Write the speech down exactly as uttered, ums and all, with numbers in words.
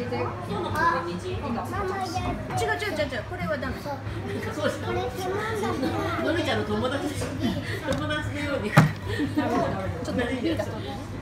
違う違う違う違う、これはダメ。 そうした。のりちゃんの友達友達のように。 ちょっとリーダー。